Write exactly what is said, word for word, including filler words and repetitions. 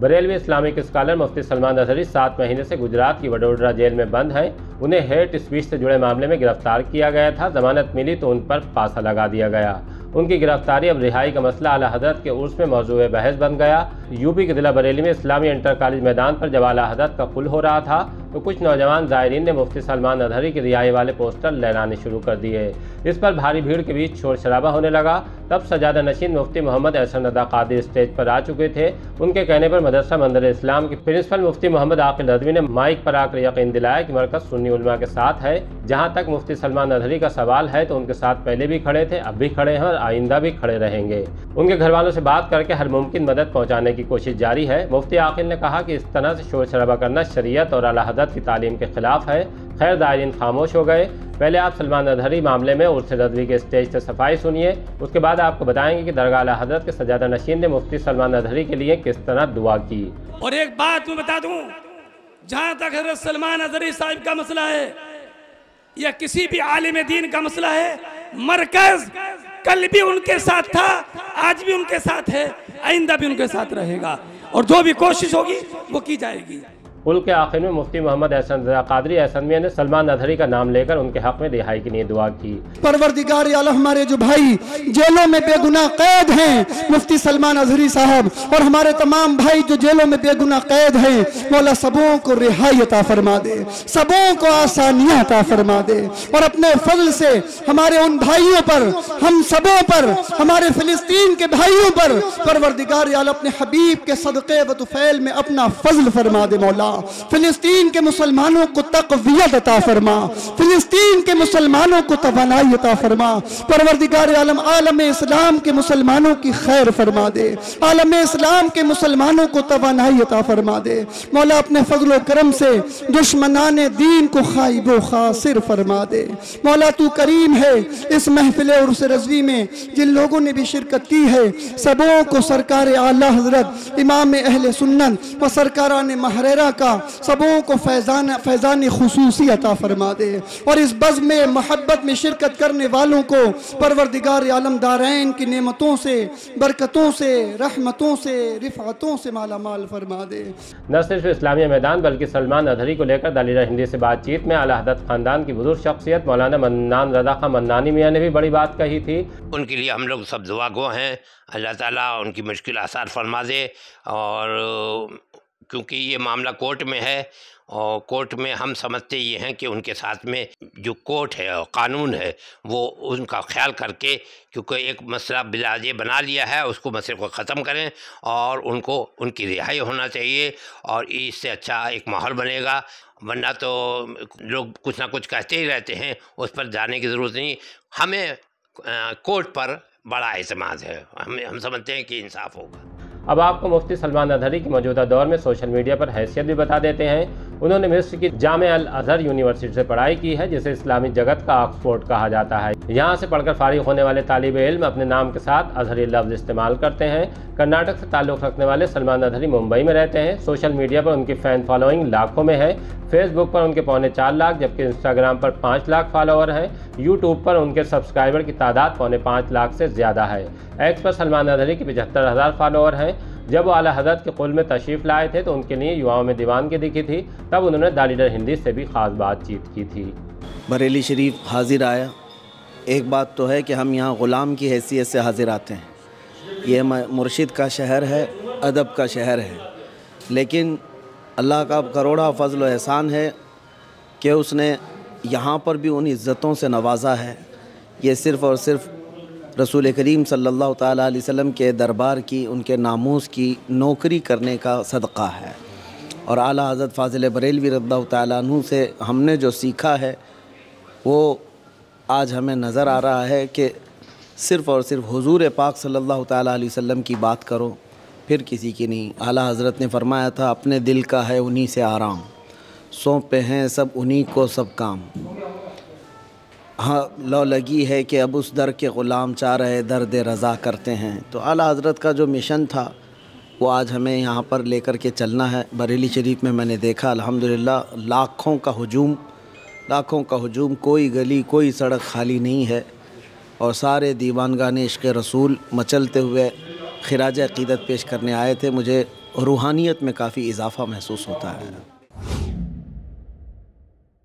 Barelvi Islamic scholar मुफ्ती सलमान अजहरी सात महीने से गुजरात की वडोदरा जेल में बंद हैं। उन्हें हेट स्पीच से जुड़े मामले में गिरफ्तार किया गया था। जमानत मिली तो उन पर फांसा लगा दिया गया। उनकी गिरफ्तारी अब रिहाई का मसला आला हज़रत के उर्स में मौजूद बहस बन गया। यूपी के जिला बरेली में इस्लामी इंटर कॉलेज मैदान पर जब आला हज़रत का कुल हो रहा था तो कुछ नौजवान ज़ायरीन ने मुफ्ती सलमान अजहरी की रिहाई वाले पोस्टर लहराने शुरू कर दिए। इस पर भारी भीड़ के बीच शोर शराबा होने लगा। तब सजादा नशीन मुफ्ती मोहम्मद एहसन रज़ा क़ादरी स्टेज पर आ चुके थे। उनके कहने पर मदरसा मंदिर इस्लाम के प्रिंसिपल मुफ्ती मोहम्मद आकिल रज़वी ने माइक पर आकर यकीन दिलाया कि मरकज़ सुन्नी उलमा के साथ है। जहाँ तक मुफ्ती सलमान अजहरी का सवाल है तो उनके साथ पहले भी खड़े थे, अब भी खड़े हैं और आइंदा भी खड़े रहेंगे। उनके घर वालों से बात करके हर मुमकिन मदद पहुँचाने की कोशिश जारी है। मुफ्ती आकिल ने कहा कि इस तरह से शोर शराबा करना शरीयत और आला हज़रत की तालीम के खिलाफ है। खैर दायरीन खामोश हो गए। पहले आप सलमान अजहरी मामले में उर्स रज़वी के स्टेज से सफाई सुनिए, उसके बाद आपको बताएंगे कि दरगाह आला हज़रत के सजादा नशीन ने मुफ्ती सलमान अजहरी के लिए किस तरह दुआ की। और एक बात मैं बता दूं, जहाँ तक हज़रत सलमान अजहरी साहिब का मसला है या किसी भी आलिम दीन का मसला है, मरकज कल भी उनके साथ था, आज भी उनके साथ है, आइंदा भी उनके साथ रहेगा और जो भी कोशिश होगी वो की जाएगी। पुल के आखिर में मुफ्ती मोहम्मद एहसन रज़ा क़ादरी एहसनविया ने सलमान अजहरी का नाम लेकर उनके हक में रिहाई के लिए दुआ की। परवरदिगार आलम, हमारे जो भाई जेलों में बेगुनाह कैद हैं मुफ्ती सलमान अजहरी साहब, और हमारे तमाम भाई जो जेलों में बेगुनाह कैद हैं, मौला सबों को रिहाई अता फरमा दे, सबों को आसानियाँ अता फरमा दे और अपने फजल से हमारे उन भाइयों पर, हम सबों पर, हमारे फिलिस्तीन के भाइयों पर परवरदिगार आलम अपने हबीब के सदक़े व तुफ़ैल में अपना फजल फरमा दे। मौला फिलिस्तीन के मुसलमानों को तक़वियत अता फरमा, फिलिस्तीन के मुसलमानों को तवानाई अता फरमा। परवरदिगार आलम, आलम इस्लाम के मुसलमानों की खैर फरमा दे, आलम इस्लाम के मुसलमानों को तवानाई अता फरमा दे। मौला अपने फजल करम से दुश्मनाने दीन को खाइब व खासिर फरमा दे। मौला तू करीम है। इस महफिल उर्स रज़वी में जिन लोगों ने भी शिरकत की है, सबों को सरकार आला हज़रत इमाम अहले सुन्नत व सरकारान महरेरा का सबों को फैज़ान फैज़ान खुसूसी अता फरमा दे और इस बज़्म में मोहब्बत में शिरकत करने वालों को परवरदिगार आलम दारैन की नेमतों से, बरकतों से, रहमतों से, रिफ़अतों से माला माल फरमा दे। न सिर्फ इस्लामी मैदान बल्कि सलमान अजहरी को लेकर दालिरा हिंदी से बातचीत में आला हज़रत ख़ानदान की बुज़ुर्ग शख्सियत मौलाना मन्नान रज़ा खां मन्नानी मियाँ ने भी बड़ी बात कही थी। उनके लिए हम लोग सब दुआ गो हैं, अल्लाह ताला उनकी मुश्किल आसार फरमा दे। और क्योंकि ये मामला कोर्ट में है और कोर्ट में हम समझते ये हैं कि उनके साथ में जो कोर्ट है और कानून है वो उनका ख्याल करके, क्योंकि एक मसला बिलाजे बना लिया है, उसको मसले को ख़त्म करें और उनको उनकी रिहाई होना चाहिए और इससे अच्छा एक माहौल बनेगा। वरना तो लोग कुछ ना कुछ कहते ही रहते हैं, उस पर जाने की ज़रूरत नहीं। हमें कोर्ट पर बड़ा एतमाद है, हमें हम समझते हैं कि इंसाफ होगा। अब आपको मुफ्ती सलमान अजहरी की मौजूदा दौर में सोशल मीडिया पर हैसियत भी बता देते हैं। उन्होंने मिस्र की जामे अल अज़हर यूनिवर्सिटी से पढ़ाई की है, जिसे इस्लामी जगत का ऑक्सफोर्ड कहा जाता है। यहाँ से पढ़कर फारिग होने वाले तालिब इल्म अपने नाम के साथ अजहरी लफ्ज़ इस्तेमाल करते हैं। कर्नाटक से ताल्लुक़ रखने वाले सलमान अजहरी मुंबई में रहते हैं। सोशल मीडिया पर उनकी फ़ैन फॉलोइंग लाखों में है। फेसबुक पर उनके पौने चार लाख जबकि इंस्टाग्राम पर पाँच लाख फॉलोअर हैं। यूट्यूब पर उनके सब्सक्राइबर की तादाद पौने पाँच लाख से ज़्यादा है। एक्स पर सलमान अजहरी की पचहत्तर हज़ार फॉलोअर हैं। जब वो आला हज़रत के कुल में तशरीफ़ लाए थे तो उनके लिए युवाओं में दीवानगी दिखी थी। तब उन्होंने दालिरा हिंदी से भी ख़ास बातचीत की थी। बरेली शरीफ हाजिर आया। एक बात तो है कि हम यहाँ ग़ुलाम की हैसियत से हाजिर आते हैं। ये मुर्शिद का शहर है, अदब का शहर है, लेकिन अल्लाह का करोड़ा फ़ज़ल व एहसान है कि उसने यहाँ पर भी उन इज़्ज़तों से नवाजा है। ये सिर्फ़ और सिर्फ़ रसूल करीम सल्लल्लाहु ताला अलैहि वसल्लम के दरबार की, उनके नामूस की नौकरी करने का सदक़ा है। और आला हज़रत फ़ाज़िल बरेलवी रज़ियल्लाहु ताला अन्हु से हमने जो सीखा है वो आज हमें नज़र आ रहा है कि सिर्फ़ और सिर्फ हुज़ूर पाक सल्लल्लाहु ताला अलैहि वसल्लम की बात करो, फिर किसी की नहीं। आला हज़रत ने फरमाया था, अपने दिल का है उन्हीं से आराम, सौंपे हैं सब उन्हीं को सब काम। हाँ, लो लगी है कि अब उस दर के ग़ुलाम चाह रहे दर्द रज़ा करते हैं। तो आला हज़रत का जो मिशन था वो आज हमें यहाँ पर लेकर के चलना है। बरेली शरीफ में मैंने देखा अल्हम्दुलिल्लाह लाखों का हुजूम, लाखों का हुजूम, कोई गली कोई सड़क खाली नहीं है और सारे दीवानगाने इश्क़ रसूल मचलते हुए خراج عقیدت پیش کرنے آئے تھے. مجھے روحانیت میں کافی اضافہ محسوس ہوتا ہے.